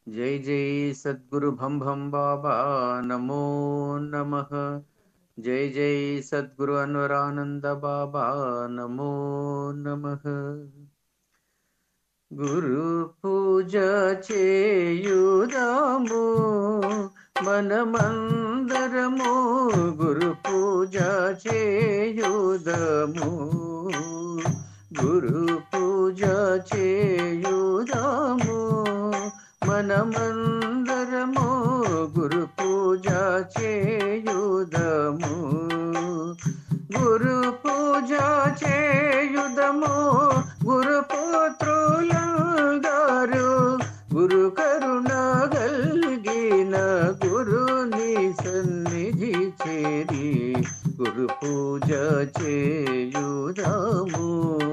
जय जय सद्गुरु भम भम बाबा नमो नमः। जय जय सद्गुरु अनवरानंद बाबा नमो नमः। गुरु पूजा చేయుదాము మనమందరము గురు పూజ చేయుదాము గురు పూజ చేయుదాము మనమందరము గురు పూజ చేయుదాము గురు పూజ చేయుదము గురు పుత్రులందరూ గురు కరుణ గల్గిన గురుని సన్నిధి చేరి గురు పూజ చేయుదాము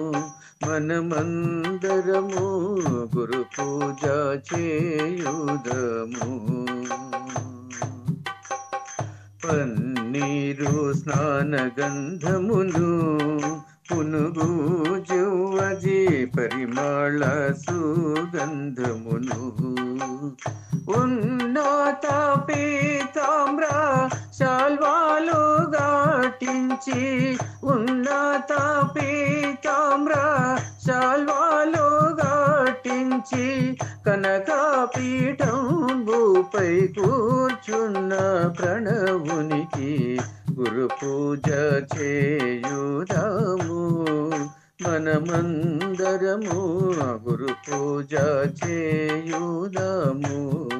మనమందరము గురు పూజ చేయుదము పన్నీరు స్నాన గంధమును పునుగు జువ్వజి పరిమళ సుగంధమును ఉన్నత పీతామ్ర శాల్వాలు గాటించి ఉన్నత పీతామ్ర శాల్వాలు గాటించి కనకపీఠంబుపై కూర్చున్న ప్రణవునికి గురు పూజ చేయుదాము మనమందరము గురు పూజ చేయుదాము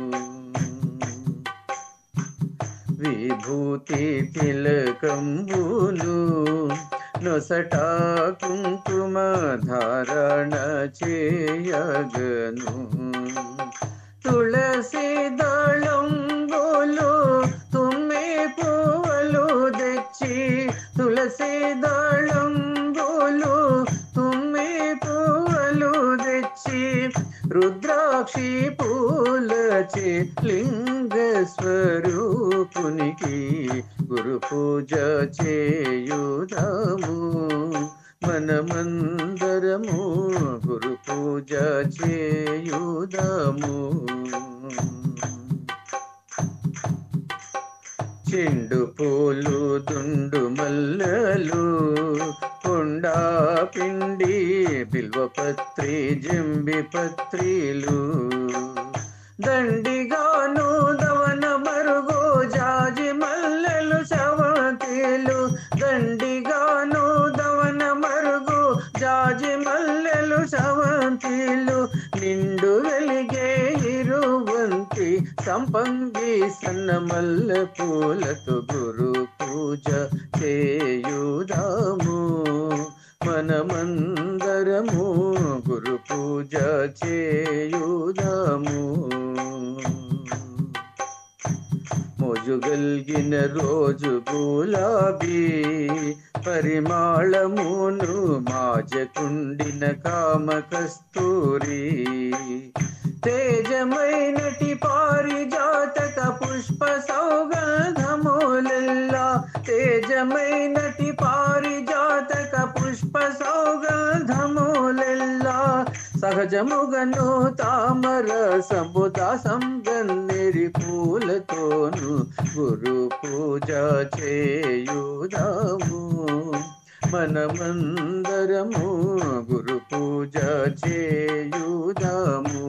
విభూతి తిలకంబులు నొసట కుంకుమ ధారణ చేయగను తులసి దళంబులు తుమ్మి పువ్వులు తెచ్చి తులసి దళంబులు తుమ్మి పువ్వులు తెచ్చి రుద్రాక్షి పూలచే లింగ స్వరూపునికి గురు పూజ చేయుదాము మనమందరము గురు పూజ చేయుదాము చెండు పూలు దుండు మల్లెలు కొండా పిండి బిల్వపత్రి జంబి పత్రిలు దండిగాను దవన మరుగు జాజి మల్లెలు సవంతిలు దండిగాను దవన మరుగు జాజి మల్లెలు సవంతిలు నిండు వెలిగే ఇరువంతి సంపంగి సన్న మల్లె పూలతో గురు పూజ చేయుదాము మనమందరము గురు పూజ చేయుదాము మోజుగల్గిన రోజు గులాబీ పరిమళమును మాజకుండిన కామ కస్తూరి తేజమైనటి పారిజాతక పుష్ప సౌగంధములెల్లా తేజమైనటి పారిజాతక పుష్ప సౌగంధములెల్లా సహజముగను తామర సంబుద సంగన్నిరి పూలతోను గురు పూజ చేయుదాము మనమందరము గురు పూజ చేయుదాము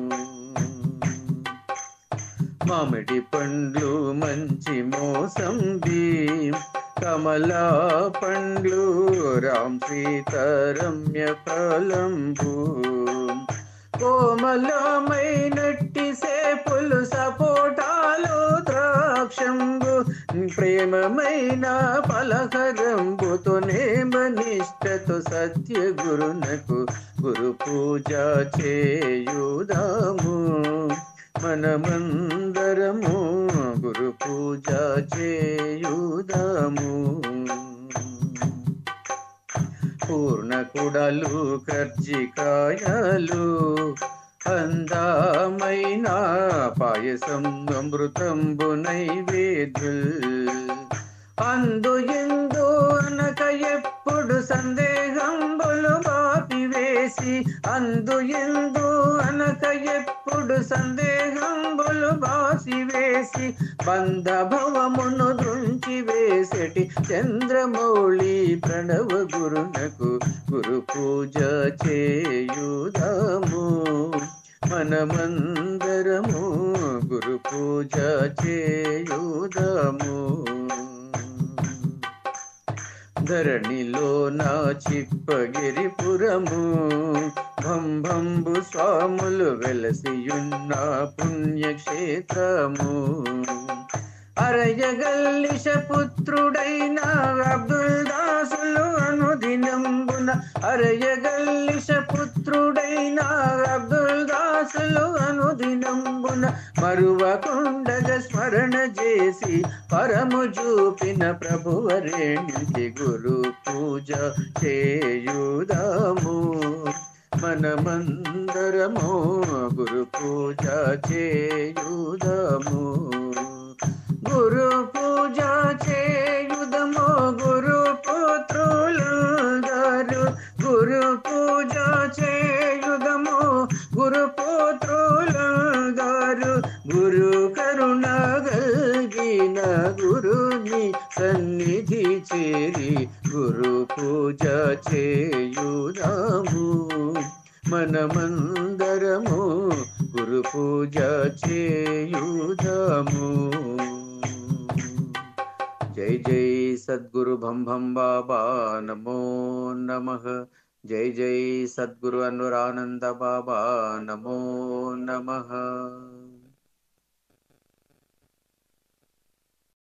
మామిడి పండ్లు మంచి మోసంబి కమలా పండ్లు రామ్ సీతారమ్య ఫలంబు కోమలమైనట్టి సేపులు సపోటాలు ద్రాక్షంబు ప్రేమమైన పలకరంబుతో నేమనిష్టతో సత్య గురునకు గురు పూజ చేయుదాము మనమందరము గురు పూజ చేయుదాము పూర్ణ కుడలు కర్జికాయలు అందమైన పాయసం అమృతంబు నైవేద్యుల్ అందు ఎందు అనక ఎప్పుడు సందేహంబులు బాపివేసి అందు ఎందు అనక ఎప్పుడు సందేహం బాచి బంధ భవమును దృంచి వేసటి చంద్రమౌళి ప్రణవ గురునకు గురు పూజ చేయుదాము మనమందరము గురు పూజ చేయుదాము ధరణిలో నా చిప్పగిరిపురము భంభంబు స్వాములు వెలసియున్న పుణ్యక్షేత్రము అరయగల్లిష పుత్రుడైన అబ్దుల్ దాసులు అనుదినంబున అరయగల్లిష పుత్రుడైన అబ్దుల్ దాసులు అనుదినంబున మరువకుండగ స్మరణ చేసి పరము చూపిన ప్రభువరేణికి గురు పూజ చేయుదాము మనమందరము గురు పూజ చేయుదాము గురు పూజ చేయుదము గురు పుత్రులందరూ గురు పూజ చేయుదము గురు పుత్రులందరూ గురు కరుణ గల్గిన గురుని సన్నిధి చేరి గురు పూజ చేయుదాము మనమందరము గురు పూజ చేయుదాము जय जय सद्गुरु भम भम बाबा नमो नमः जय जय सद्गुरु अनुरानंद बाबा नमो नमः।